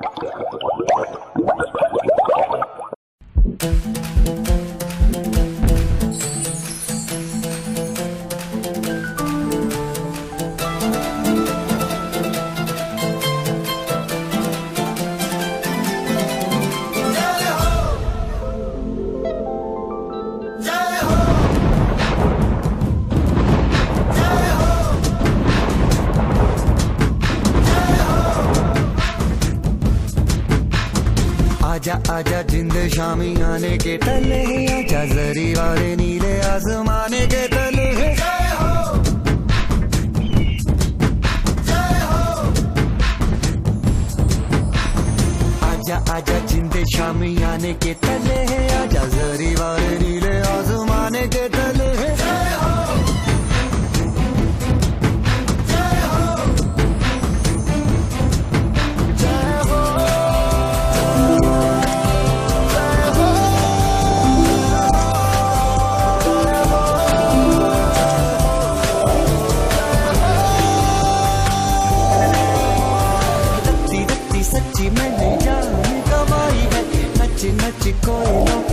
आजा आजा जिंद शामी आने के तले, आजा जरी वाले नीले आसमाने के तले। जय हो, जय हो। आजा आजा जिंद शामी आने के तले, आजा जरी वाले नीले आसमाने के तले। जय हो, जय हो, जय हो। सच्ची मैंने जान कमाई है, नच नच कोयलों